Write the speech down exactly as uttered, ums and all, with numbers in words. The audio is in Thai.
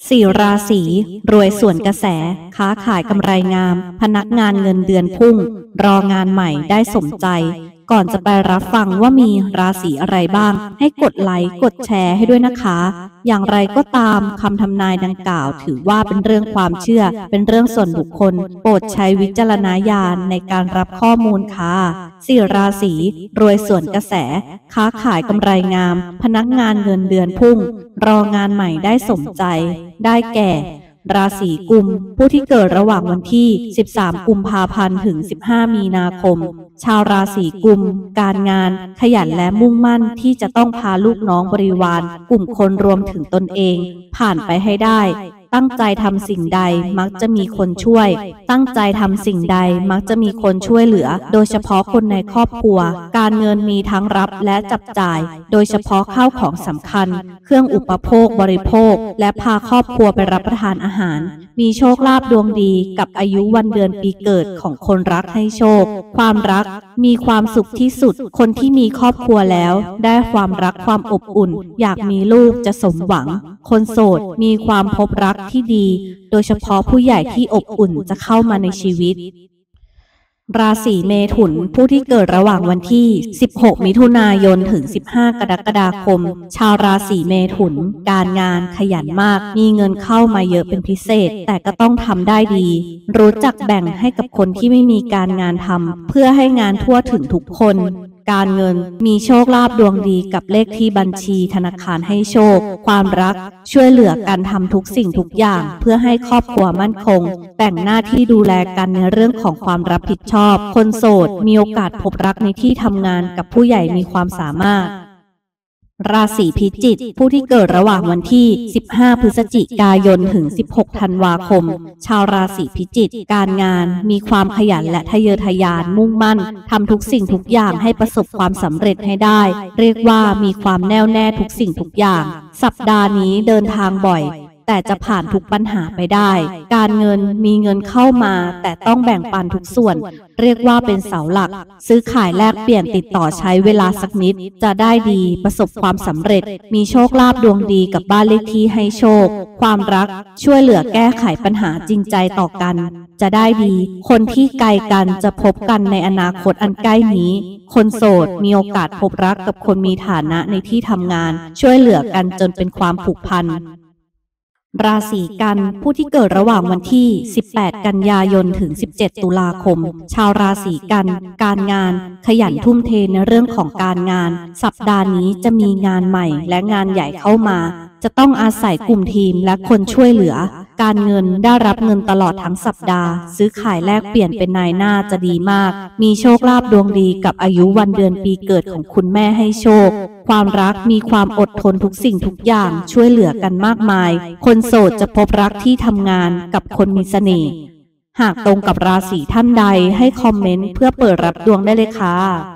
สี่ราศีรวยสวนกระแสค้าขายกำไรงามพนักงานเงินเดือนพุ่งรองานใหม่ได้สมใจก่อนจะไปรับฟังว่ามีราศีอะไรบ้างให้กดไลค์กดแชร์ให้ด้วยนะคะอย่างไรก็ตามคำทำนายดังกล่าวถือว่าเป็นเรื่องความเชื่อเป็นเรื่องส่วนบุคคลโปรดใช้วิจารณญาณในการรับข้อมูลค่ะสี่ราศีรวยสวนกระแสค้าขายกำไรงามพนักงานเงินเดือนพุ่งรองานใหม่ได้สมใจได้แก่ราศีกุมผู้ที่เกิดระหว่างวันที่สิบสามกุมภาพันธ์ถึงสิบห้ามีนาคมชาวราศีกุมการงานขยันและมุ่งมั่นที่จะต้องพาลูกน้องบริวารกลุ่มคนรวมถึงตนเองผ่านไปให้ได้ตั้งใจทำสิ่งใดมักจะมีคนช่วยตั้งใจทำสิ่งใดมักจะมีคนช่วยเหลือโดยเฉพาะคนในครอบครัวการเงินมีทั้งรับและจับจ่ายโดยเฉพาะข้าวของสำคัญเครื่องอุปโภคบริโภคและพาครอบครัวไปรับประทานอาหารมีโชคลาภดวงดีกับอายุวันเดือนปีเกิดของคนรักให้โชคความรักมีความสุขที่สุดคนที่มีครอบครัวแล้วได้ความรักความอบอุ่นอยากมีลูกจะสมหวังคนโสดมีความพบรักที่ดีโดยเฉพาะผู้ใหญ่ที่อบอุ่นจะเข้ามาในชีวิตราศีเมถุนผู้ที่เกิดระหว่างวันที่สิบหกมิถุนายนถึงสิบห้ากรกฎาคมชาวราศีเมถุนการงานขยันมากมีเงินเข้ามาเยอะเป็นพิเศษแต่ก็ต้องทำได้ดีรู้จักแบ่งให้กับคนที่ไม่มีการงานทำเพื่อให้งานทั่วถึงทุกคนการเงินมีโชคลาภดวงดีกับเลขที่บัญชีธนาคารให้โชคความรักช่วยเหลือกันทำทุกสิ่งทุกอย่างเพื่อให้ครอบครัวมั่นคงแบ่งหน้าที่ดูแลกันในเรื่องของความรับผิดชอบคนโสดมีโอกาสพบรักในที่ทำงานกับผู้ใหญ่มีความสามารถราศีพิจิกผู้ที่เกิดระหว่างวันที่สิบห้าพฤศจิกายนถึงสิบหกธันวาคมชาวราศีพิจิกการงานมีความขยันและทะเยอทะยานมุ่งมั่นทำทุกสิ่งทุกอย่างให้ประสบความสำเร็จให้ได้เรียกว่ามีความแน่วแน่ทุกสิ่งทุกอย่างสัปดาห์นี้เดินทางบ่อยแต่จะผ่านทุกปัญหาไปได้การเงินมีเงินเข้ามาแต่ต้องแบ่งปันทุกส่วนเรียกว่าเป็นเสาหลักซื้อขายแลกเปลี่ยนติดต่อใช้เวลาสักนิดจะได้ดีประสบความสำเร็จมีโชคลาภดวงดีกับบ้านเลขที่ให้โชคความรักช่วยเหลือแก้ไขปัญหาจริงใจต่อกันจะได้ดีคนที่ไกลกันจะพบกันในอนาคตอันใกล้นี้คนโสดมีโอกาสพบรักกับคนมีฐานะในที่ทำงานช่วยเหลือกันจนเป็นความผูกพันราศีกันผู้ที่เกิดระหว่างวันที่สิบแปดกันยายนถึงสิบเจ็ดตุลาคมชาวราศีกันการงานขยันทุ่มเทในเรื่องของการงานสัปดาห์นี้จะมีงานใหม่และงานใหญ่เข้ามาจะต้องอาศัยกลุ่มทีมและคนช่วยเหลือการเงินได้รับเงินตลอดทั้งสัปดาห์ซื้อขายแลกเปลี่ยนเป็นนายหน้าจะดีมากมีโชคลาภดวงดีกับอายุวันเดือนปีเกิดของคุณแม่ให้โชคความรักมีความอดทนทุกสิ่งทุกอย่างช่วยเหลือกันมากมายคนโสดจะพบรักที่ทำงานกับคนมีเสน่ห์หากตรงกับราศีท่านใดให้คอมเมนต์เพื่อเปิดรับดวงได้เลยค่ะ